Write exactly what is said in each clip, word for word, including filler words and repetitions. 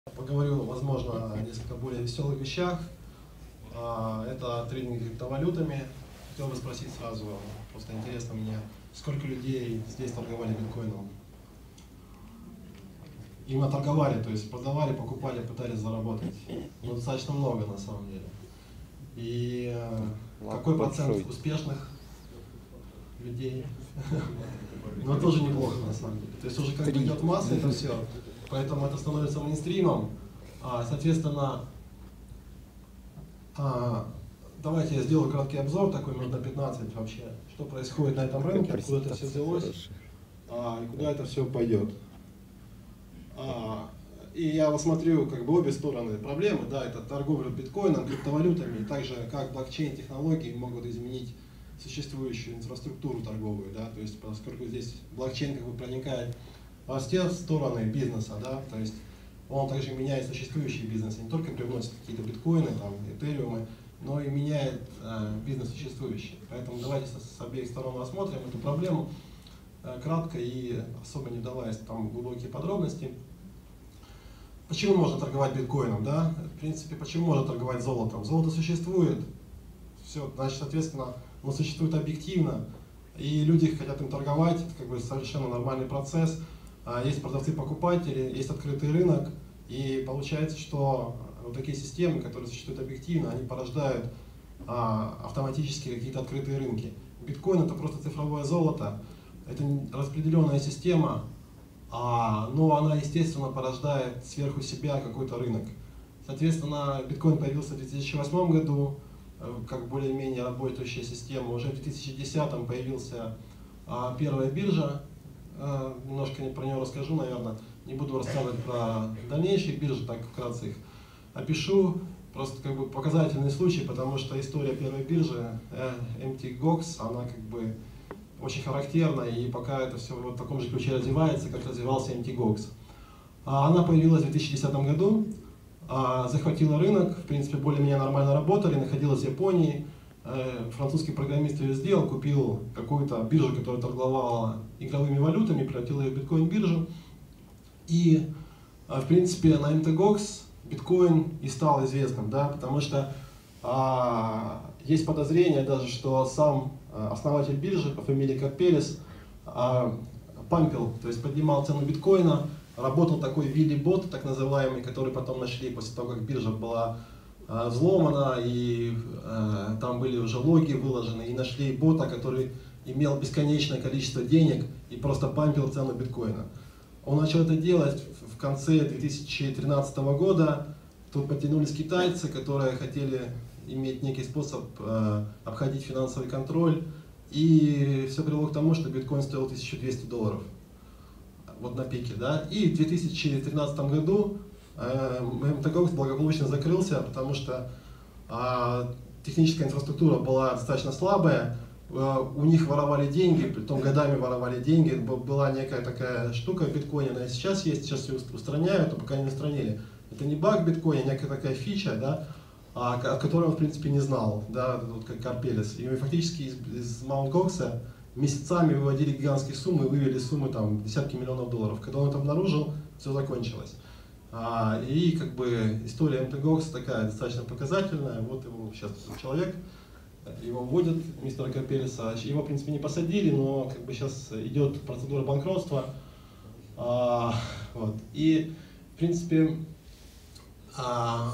Поговорю, возможно, о несколько более веселых вещах. Это трейдинг криптовалютами. Хотел бы спросить сразу, просто интересно мне, сколько людей здесь торговали биткоином? Именно торговали, то есть продавали, покупали, пытались заработать. Ну, достаточно много на самом деле. И Лак какой процент большой. Успешных людей? Ну, тоже неплохо на самом деле. То есть уже как бы идет масса, это все. Поэтому это становится мейнстримом. А, соответственно, а, давайте я сделаю краткий обзор, такой минут на пятнадцать вообще, что происходит на этом рынке, откуда это все взялось, а, и куда это все пойдет. А, и я вот смотрю как бы обе стороны проблемы, да, это торговля биткоином, криптовалютами, и также как блокчейн-технологии могут изменить существующую инфраструктуру торговую, да, то есть поскольку здесь блокчейн как бы проникает во все стороны бизнеса, да, то есть он также меняет существующий бизнес, не только привносит какие-то биткоины, там, этериумы, но и меняет э, бизнес существующий. Поэтому давайте с, с обеих сторон рассмотрим эту проблему э, кратко и особо не вдаваясь там в глубокие подробности. Почему можно торговать биткоином, да? В принципе, почему можно торговать золотом? Золото существует, все, значит, соответственно, оно существует объективно, и люди хотят им торговать, это как бы совершенно нормальный процесс. Есть продавцы-покупатели, есть открытый рынок, и получается, что вот такие системы, которые существуют объективно, они порождают а, автоматически какие-то открытые рынки. Биткоин — это просто цифровое золото, это распределенная система, а, но она, естественно, порождает сверху себя какой-то рынок. Соответственно, биткоин появился в две тысячи восьмом году, как более-менее работающая система. Уже в две тысячи десятом появился а, первая биржа. Немножко про нее расскажу, наверное. Не буду рассказывать про дальнейшие биржи, так вкратце их опишу. Просто как бы показательный случай, потому что история первой биржи эм ти гокс, она как бы очень характерна, и пока это все вот в таком же ключе развивается, как развивался эм ти гокс. Она появилась в две тысячи десятом году, захватила рынок, в принципе, более-менее нормально работали, находилась в Японии. Французский программист ее сделал, купил какую-то биржу, которая торговала игровыми валютами, превратил ее в биткоин-биржу. И, в принципе, на эм ти гокс биткоин и стал известным, да, потому что а, есть подозрение даже, что сам основатель биржи по фамилии Карпелис а, пампил, то есть поднимал цену биткоина, работал такой Вилли-бот, так называемый, который потом нашли после того, как биржа была взломана, и э, там были уже логи выложены, и нашли бота, который имел бесконечное количество денег и просто пампил цену биткоина. Он начал это делать в конце две тысячи тринадцатого года. Тут потянулись китайцы, которые хотели иметь некий способ э, обходить финансовый контроль, и все привело к тому, что биткоин стоил тысячу двести долларов, вот на пике, да. И в две тысячи тринадцатом году эм ти гокс благополучно закрылся, потому что а, техническая инфраструктура была достаточно слабая, а, у них воровали деньги, притом годами воровали деньги, была некая такая штука в биткоине, она и сейчас есть, сейчас ее устраняют, но пока не устранили. Это не баг в биткоине, некая такая фича, да, а, о которой он в принципе не знал, да, вот как Карпелис. И фактически из, из Маунт Гокса месяцами выводили гигантские суммы, вывели суммы там десятки миллионов долларов. Когда он это обнаружил, все закончилось. А, и как бы история эм ти гокс такая достаточно показательная. Вот его сейчас человек, его вводят, мистера Карпелиса. Его, в принципе, не посадили, но как бы сейчас идет процедура банкротства. А, вот. И, в принципе, а,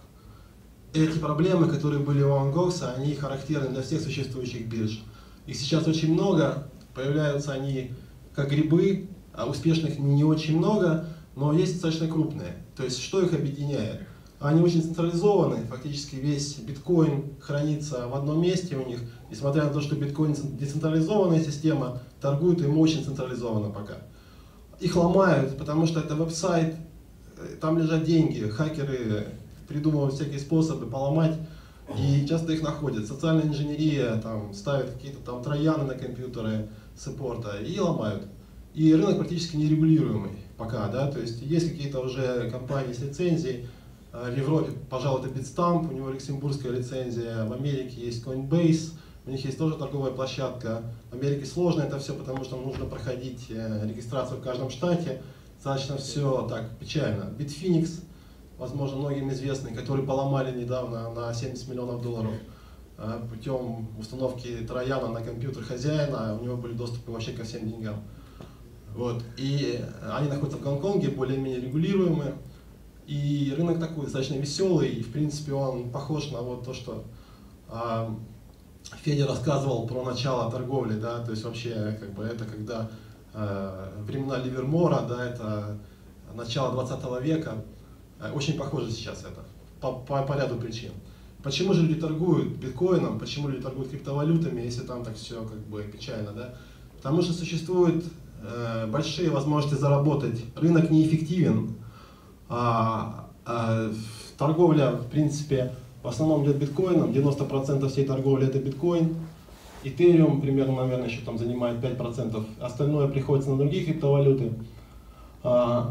эти проблемы, которые были у Маунт Гокса, они характерны для всех существующих бирж. Их сейчас очень много, появляются они как грибы, а успешных не очень много, но есть достаточно крупные. То есть, что их объединяет? Они очень централизованы, фактически весь биткоин хранится в одном месте у них. Несмотря на то, что биткоин децентрализованная система, торгуют им очень централизованно пока. Их ломают, потому что это веб-сайт, там лежат деньги, хакеры придумывают всякие способы поломать, и часто их находят. Социальная инженерия там, ставит какие-то там трояны на компьютеры саппорта и ломают. И рынок практически нерегулируемый пока, да, то есть есть какие-то уже компании с лицензией. В Европе, пожалуй, это Bitstamp, у него люксембургская лицензия, в Америке есть Coinbase, у них есть тоже торговая площадка. В Америке сложно это все, потому что нужно проходить регистрацию в каждом штате. достаточно все так печально. Bitfinex, возможно, многим известный, который поломали недавно на семьдесят миллионов долларов путем установки трояна на компьютер хозяина, у него были доступы вообще ко всем деньгам. Вот. И они находятся в Гонконге, более-менее регулируемые. И рынок такой достаточно веселый, и в принципе он похож на вот то, что э, Федя рассказывал про начало торговли, да, то есть вообще как бы это когда э, времена Ливермора, да, это начало двадцатого века, э, очень похоже сейчас это, по, по, по ряду причин. Почему же люди торгуют биткоином, почему люди торгуют криптовалютами, если там так все как бы печально, да? Потому что существуют э, большие возможности заработать, рынок неэффективен, а, а, торговля в принципе в основном идет биткоином, девяносто процентов всей торговли это биткоин, Ethereum примерно, наверное, еще там занимает пять процентов, остальное приходится на другие криптовалюты. А,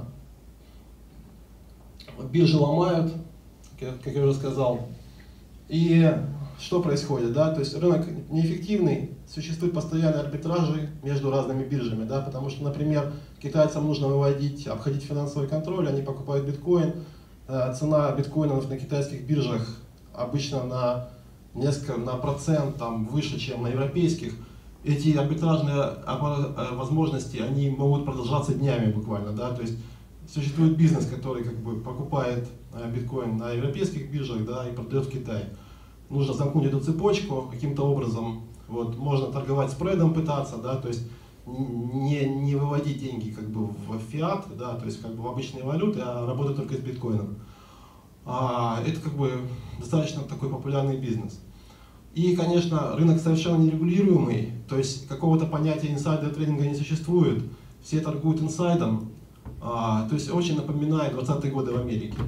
биржи ломают, как я уже сказал. И что происходит, да, то есть рынок неэффективный, существуют постоянные арбитражи между разными биржами, да, потому что, например, китайцам нужно выводить, обходить финансовый контроль, они покупают биткоин, цена биткоинов на китайских биржах обычно на несколько, на процент там, выше, чем на европейских. Эти арбитражные возможности, они могут продолжаться днями буквально, да, то есть существует бизнес, который как бы покупает биткоин на европейских биржах, да, и продает в Китай. Нужно замкнуть эту цепочку каким-то образом. Вот, можно торговать спредом, пытаться, да, то есть не, не выводить деньги как бы в фиат, да, то есть как бы в обычные валюты, а работать только с биткоином. А, это как бы достаточно такой популярный бизнес. И, конечно, рынок совершенно нерегулируемый, то есть какого-то понятия инсайдер трейдинга не существует. Все торгуют инсайдом, а, то есть очень напоминает двадцатые годы в Америке.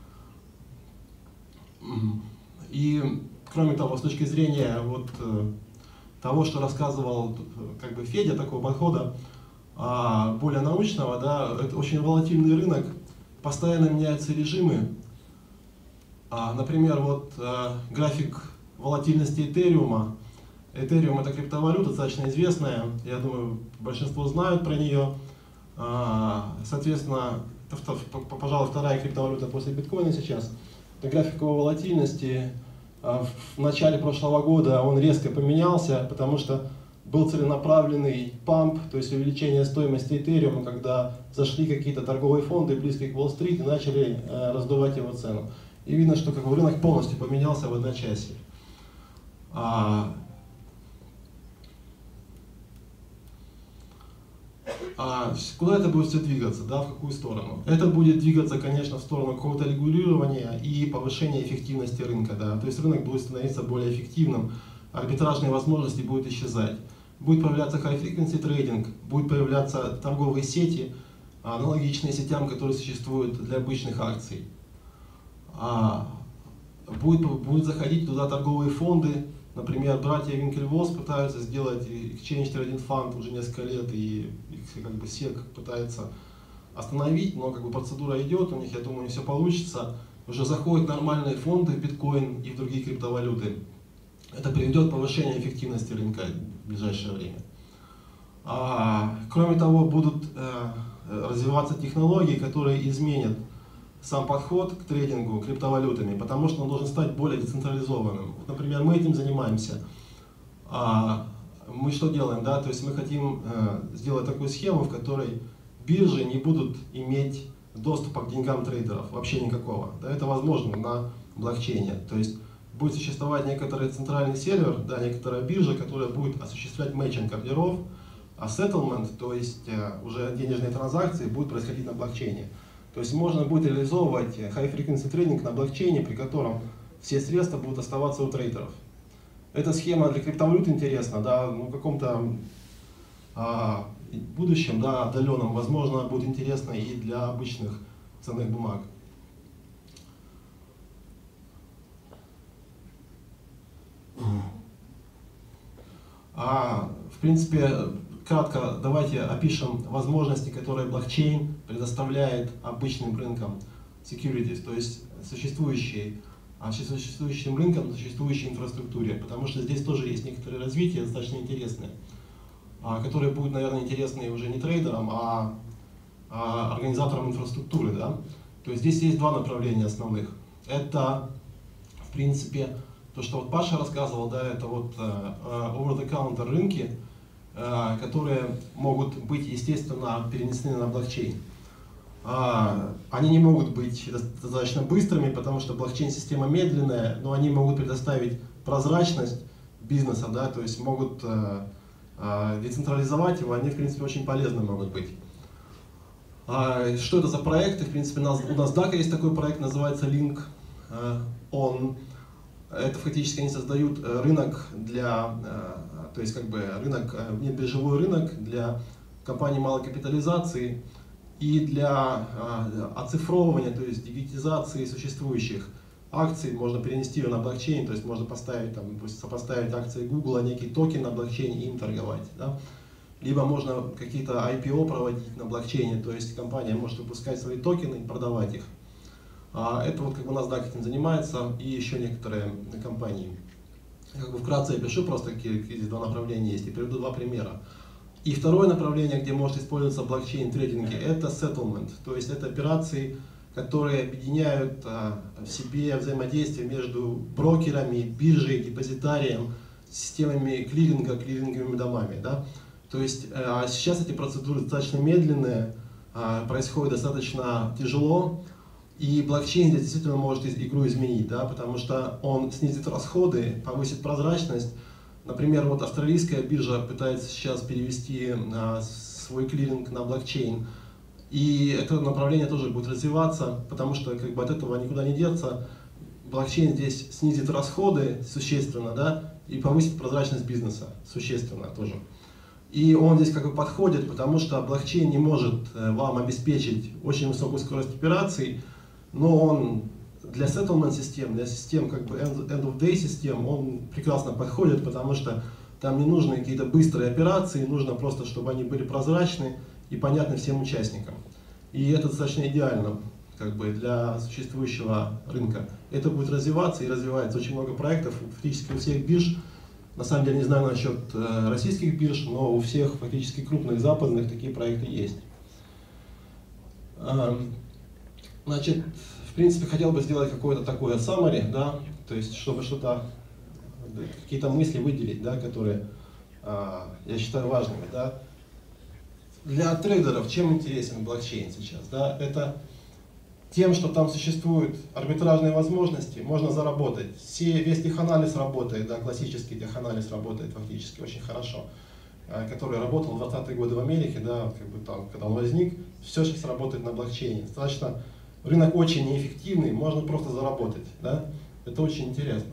И, кроме того, с точки зрения вот, того, что рассказывал как бы Федя, такого подхода а, более научного, да, это очень волатильный рынок, постоянно меняются режимы. А, например, вот а, график волатильности Этериума. Этериум это криптовалюта, достаточно известная, я думаю, большинство знают про нее. А, соответственно, это, пожалуй, вторая криптовалюта после биткоина сейчас. Это график его волатильности. В начале прошлого года он резко поменялся, потому что был целенаправленный памп, то есть увеличение стоимости Ethereum, когда зашли какие-то торговые фонды близкие к Уолл-стрит и начали э, раздувать его цену. И видно, что как бы, рынок полностью поменялся в одночасье. А, а куда это будет все двигаться, да, в какую сторону? Это будет двигаться, конечно, в сторону какого-то регулирования и повышения эффективности рынка, да. То есть рынок будет становиться более эффективным, арбитражные возможности будут исчезать. Будет появляться high-frequency трейдинг, будут появляться торговые сети, аналогичные сетям, которые существуют для обычных акций. А, будет, будет заходить туда торговые фонды. Например, братья Winklevoss пытаются сделать Exchange Trading Fund уже несколько лет, и их как бы сек пытается остановить, но как бы процедура идет, у них, я думаю, все получится. Уже заходят нормальные фонды в биткоин и в другие криптовалюты. Это приведет к повышению эффективности рынка в ближайшее время. А, кроме того, будут э, развиваться технологии, которые изменят сам подход к трейдингу криптовалютами, потому что он должен стать более децентрализованным. Вот, например, мы этим занимаемся. А, мы что делаем? Да? То есть мы хотим э, сделать такую схему, в которой биржи не будут иметь доступа к деньгам трейдеров, вообще никакого. Да? Это возможно на блокчейне. То есть будет существовать некоторый центральный сервер, да, некоторая биржа, которая будет осуществлять мэтчинг ордеров, а settlement, то есть э, уже денежные транзакции, будут происходить на блокчейне. То есть можно будет реализовывать high-frequency трейдинг на блокчейне, при котором все средства будут оставаться у трейдеров. Эта схема для криптовалют интересна, да, ну, в каком-то а, будущем, да, отдаленном, возможно, будет интересна и для обычных ценных бумаг. А, в принципе, кратко давайте опишем возможности, которые блокчейн предоставляет обычным рынкам securities, то есть существующей, существующим рынкам, существующей инфраструктуре, потому что здесь тоже есть некоторые развития достаточно интересные, которые будут, наверное, интересны уже не трейдерам, а а, организатором инфраструктуры. Да? То есть здесь есть два направления основных. Это, в принципе, то, что вот Паша рассказывал, да, это вот over-the-counter рынки, а, которые могут быть, естественно, перенесены на блокчейн. А, они не могут быть достаточно быстрыми, потому что блокчейн-система медленная, но они могут предоставить прозрачность бизнеса, да, то есть могут а, а, децентрализовать его, они, в принципе, очень полезны могут быть. А, что это за проекты? В принципе, у NASDAQ есть такой проект, называется Link On. Это фактически они создают рынок для, то есть как бы рынок, биржевой рынок для компаний малой капитализации и для оцифровывания, то есть дигитизации существующих акций. Можно перенести ее на блокчейн, то есть можно поставить, там, сопоставить акции Google, некий токен на блокчейне и им торговать. Да? Либо можно какие-то ай пи о проводить на блокчейне, то есть компания может выпускать свои токены и продавать их. Это вот как бы NASDAQ этим занимается и еще некоторые компании. Как бы вкратце я пишу просто, какие здесь два направления есть, и приведу два примера. И второе направление, где может использоваться блокчейн-трейдинги, это settlement, то есть это операции, которые объединяют а, в себе взаимодействие между брокерами, биржей, депозитарием, системами клиринга, клиринговыми домами. Да? То есть а, сейчас эти процедуры достаточно медленные, а, происходят достаточно тяжело, и блокчейн здесь действительно может игру изменить, да? Потому что он снизит расходы, повысит прозрачность. Например, вот австралийская биржа пытается сейчас перевести а, свой клиринг на блокчейн. И это направление тоже будет развиваться, потому что как бы от этого никуда не деться. Блокчейн здесь снизит расходы существенно, да, и повысит прозрачность бизнеса существенно тоже. И он здесь как бы подходит, потому что блокчейн не может вам обеспечить очень высокую скорость операций, но он для settlement систем, для систем как бы end of day систем, он прекрасно подходит, потому что там не нужны какие-то быстрые операции, нужно просто, чтобы они были прозрачны и понятны всем участникам. И это достаточно идеально как бы для существующего рынка. Это будет развиваться и развивается. Очень много проектов, фактически у всех бирж, на самом деле не знаю насчет э, российских бирж, но у всех фактически крупных западных такие проекты есть. Эм, значит, в принципе, хотел бы сделать какое-то такое summary, да, то есть чтобы что-то, какие-то мысли выделить, да, которые э, я считаю важными, да. Для трейдеров чем интересен блокчейн сейчас? Да? Это тем, что там существуют арбитражные возможности, можно заработать. Все, весь теханализ работает, да, классический теханализ работает фактически очень хорошо, который работал в двадцатые годы в Америке, да, как бы там, когда он возник, все сейчас работает на блокчейне. Достаточно, рынок очень неэффективный, можно просто заработать. Да? Это очень интересно.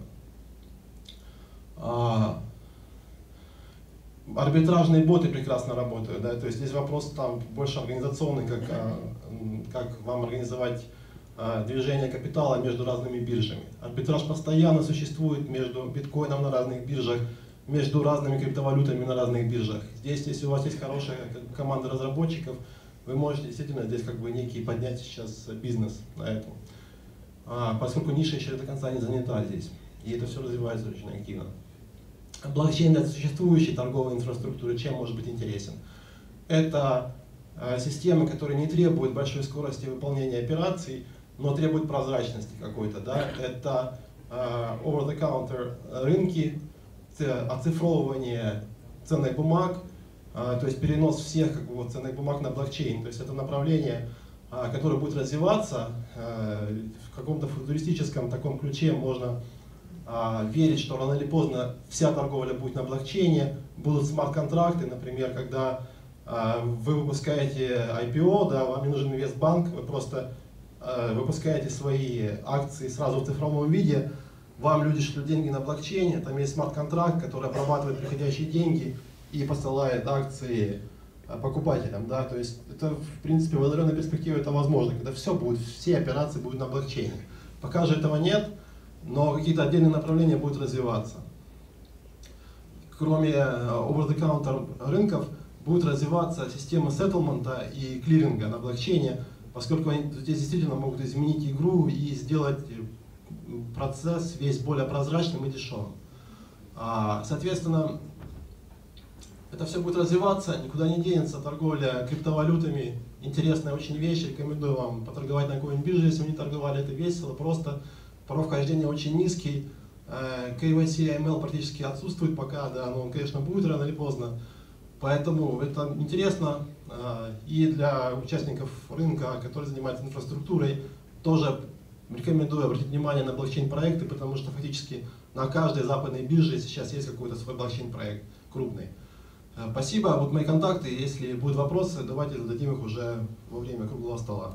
А, арбитражные боты прекрасно работают, да, то есть здесь вопрос там больше организационный, как, как вам организовать движение капитала между разными биржами. Арбитраж постоянно существует между биткоином на разных биржах, между разными криптовалютами на разных биржах. Здесь, если у вас есть хорошая команда разработчиков, вы можете действительно здесь как бы некий поднять сейчас бизнес на этом. А, поскольку ниша еще до конца не занята здесь, и это все развивается очень активно. Блокчейн для существующей торговой инфраструктуры чем может быть интересен? Это э, системы, которые не требуют большой скорости выполнения операций, но требуют прозрачности какой-то. Да? Это э, over-the-counter рынки, оцифровывание ценных бумаг, э, то есть перенос всех как бы, вот, ценных бумаг на блокчейн. То есть это направление, э, которое будет развиваться э, в каком-то футуристическом таком ключе. Можно верить, что рано или поздно вся торговля будет на блокчейне, будут смарт-контракты, например, когда э, вы выпускаете ай пи о, да, вам не нужен инвестбанк, вы просто э, выпускаете свои акции сразу в цифровом виде, вам люди шлют деньги на блокчейне, там есть смарт-контракт, который обрабатывает приходящие деньги и посылает акции э, покупателям, да, то есть это в принципе в отдаленной перспективе это возможно, когда все будет, все операции будут на блокчейне. Пока же этого нет, но какие-то отдельные направления будут развиваться. Кроме over-the-counter рынков, будет развиваться система сеттлмента и клиринга на блокчейне, поскольку они здесь действительно могут изменить игру и сделать процесс весь более прозрачным и дешевым. Соответственно, Это все будет развиваться, никуда не денется. Торговля криптовалютами — интересная очень вещь. Рекомендую вам поторговать на какой-нибудь бирже, если вы не торговали. Это весело, просто порог вхождения очень низкий. кей вай си и эй эм эл практически отсутствует пока, да, но он, конечно, будет рано или поздно. Поэтому это интересно и для участников рынка, которые занимаются инфраструктурой. Тоже рекомендую обратить внимание на блокчейн-проекты, потому что фактически на каждой западной бирже сейчас есть какой-то свой блокчейн-проект крупный. Спасибо. Вот мои контакты. Если будут вопросы, давайте зададим их уже во время круглого стола.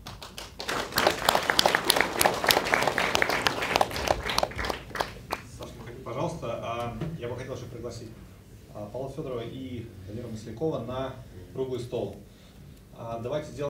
Саша, пожалуйста, я бы хотел еще пригласить Павла Федорова и Дамира Маслякова на круглый стол. Давайте сделаем